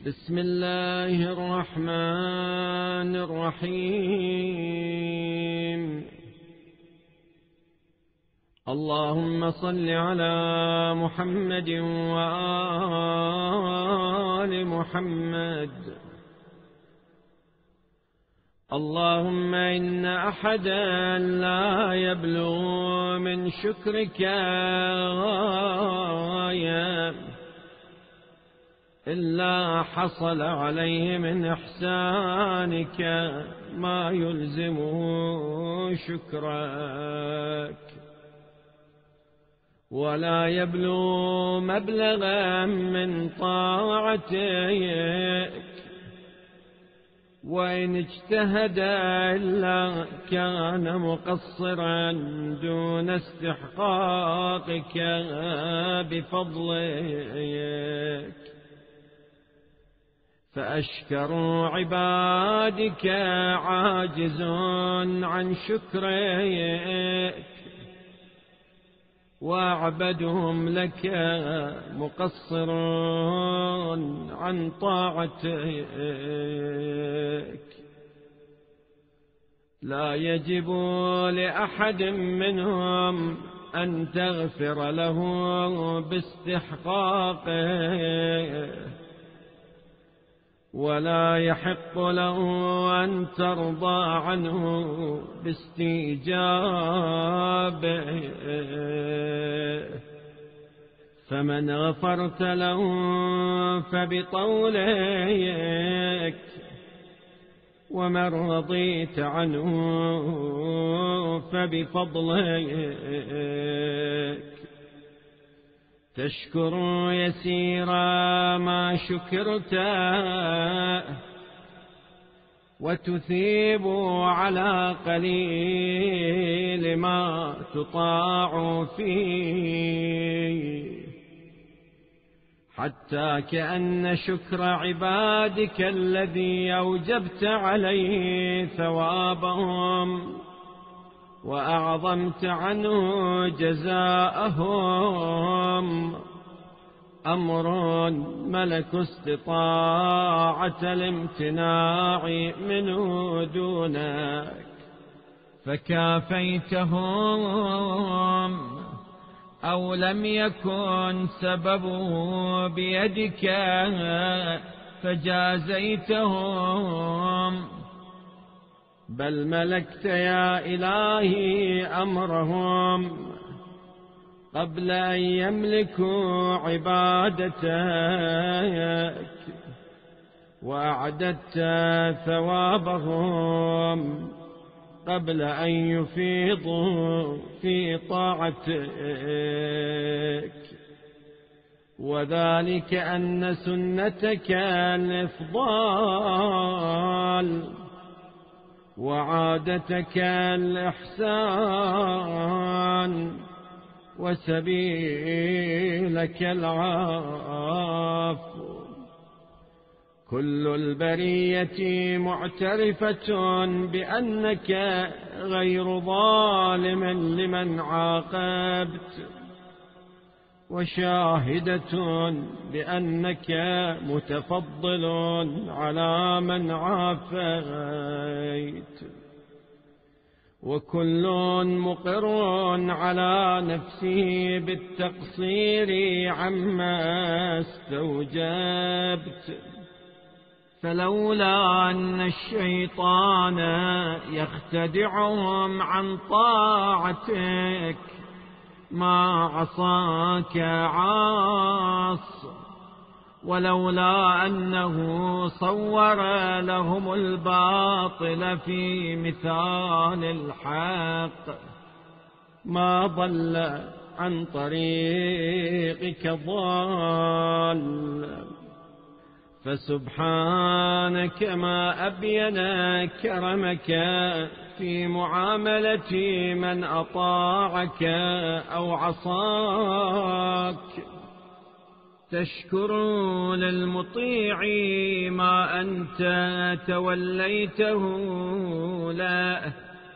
بسم الله الرحمن الرحيم. اللهم صل على محمد وآل محمد. اللهم إن أحدا لا يبلغ من شكرك غاية إلا حصل عليه من إحسانك ما يلزمه شكرك، ولا يبلغ مبلغا من طاعتك، وإن اجتهد إلا كان مقصرا دون استحقاقك بفضلك. فأشكر عبادك عاجز عن شكرك، وأعبدهم لك مقصر عن طاعتك. لا يجب لأحد منهم أن تغفر له باستحقاقه، ولا يحق له أن ترضى عنه باستيجابه. فمن غفرت له فبطولك، ومن رضيت عنه فبفضلك. تشكر يسيرا ما شكرت، وتثيب على قليل ما تطاع فيه، حتى كأن شكر عبادك الذي أوجبت عليه ثوابهم وأعظمت عنه جزاءهم أمر ملك استطاعة الامتناع منه دونك، فكافيتهم أو لم يكن سببه بيدك فجازيتهم، بل ملكت يا إلهي أمرهم قبل أن يملكوا عبادتك، وأعددت ثوابهم قبل أن يفيضوا في طاعتك. وذلك أن سنتك الإفضال، وعادتك الإحسان، وسبيلك العفو. كل البرية معترفة بأنك غير ظالم لمن عاقبت، وشاهدة بأنك متفضل على من عافيت، وكل مقر على نفسه بالتقصير عما استوجبت. فلولا أن الشيطان يختدعهم عن طاعتك ما عصاك عاص، ولولا أنه صور لهم الباطل في مثال الحق ما ضل عن طريقك ضال. فسبحانك ما أبين كرمك في معاملة من أطاعك أو عصاك. تشكر للمطيع ما أنت توليته له،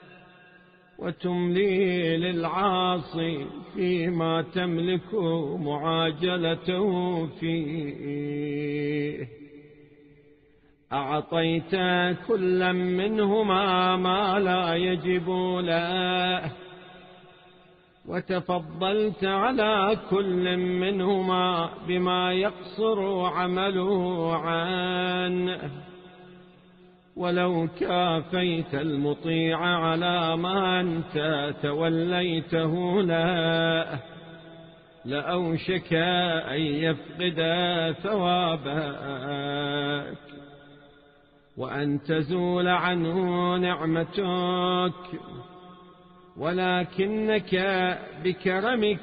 وتملي للعاصي فيما تملك معاجلته فيه. أعطيت كل منهما ما لا يجب له، وتفضلت على كل منهما بما يقصر عمله عنه. ولو كافيت المطيع على ما أنت توليته له لأوشك أن يفقد ثوابك وأن تزول عنه نعمتك، ولكنك بكرمك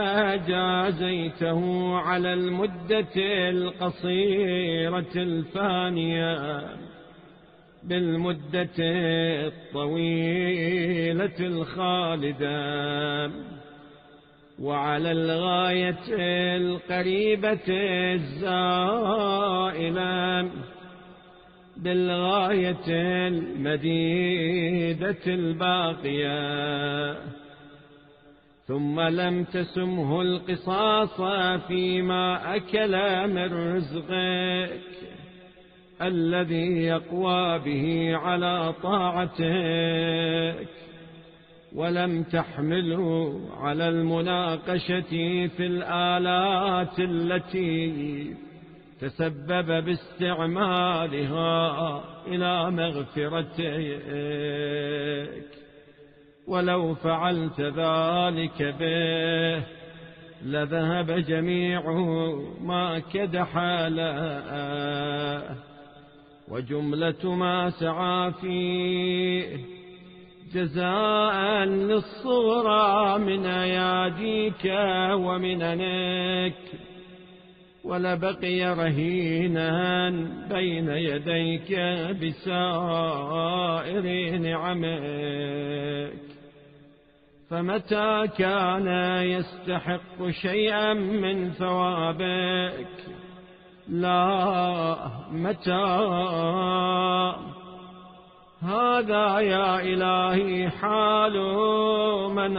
جازيته على المدة القصيرة الفانية بالمدة الطويلة الخالدة، وعلى الغاية القريبة الزائلة بالغاية المديدة الباقية. ثم لم تسمه القصاص فيما أكل من رزقك الذي يقوى به على طاعتك، ولم تحمله على المناقشة في الآلات التي تسبب باستعمالها إلى مغفرتك. ولو فعلت ذلك به لذهب جميع ما كدح له، وجملة ما سعى فيه جزاء للصغرى من أياديك ومننك، ولبقي رهينا بين يديك بسائر نعمك. فمتى كان يستحق شيئا من ثوابك؟ لا، متى؟ هذا يا إلهي حال من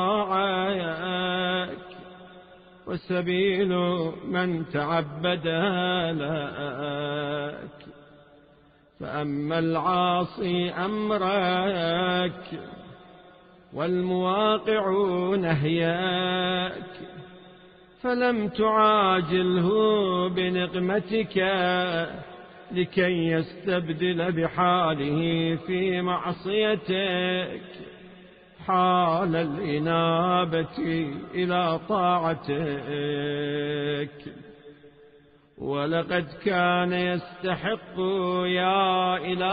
أطاعك، وسبيل من تعبد لك. فأما العاصي أمرك والمواقع نهيك فلم تعاجله بنقمتك لكي يستبدل بحاله في معصيتك حال الإنابة إلى طاعتك. ولقد كان يستحق يا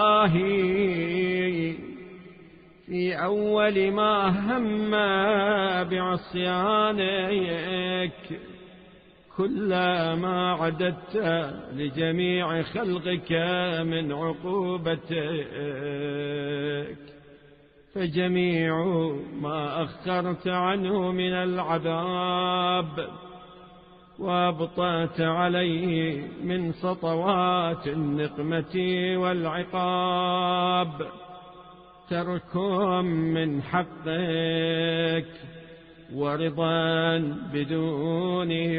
إلهي في أول ما هم بعصيانك كل ما عددت لجميع خلقك من عقوبتك، فجميع ما أخرت عنه من العذاب وأبطأت عليه من سطوات النقمة والعقاب ترك من حقك ورضا بدون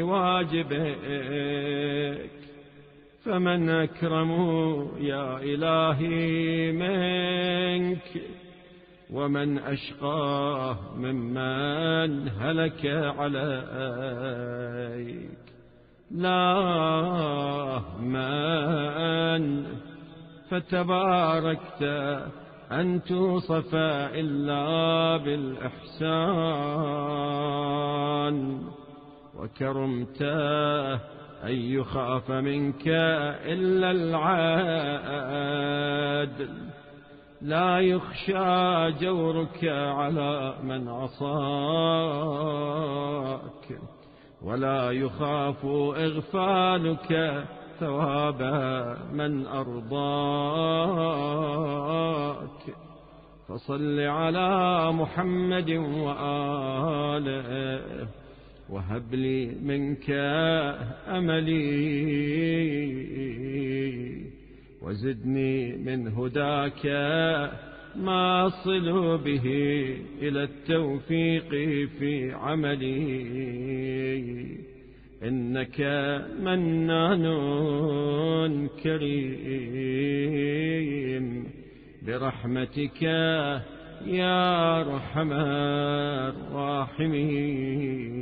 واجبك. فمن أكرم يا إلهي منك، ومن أشقاه ممن هلك عليك؟ لا من فتباركت أن توصف إلا بالإحسان، وكرمت أن يخاف منك إلا العدل. لا يخشى جورك على من عصاك، ولا يخاف إغفالك ثواب من أرضاك. فصل على محمد وآله، وهب لي منك أملي، وزدني من هداك ما أصل به إلى التوفيق في عملي. إنك منان كريم برحمتك يا أرحم الراحمين.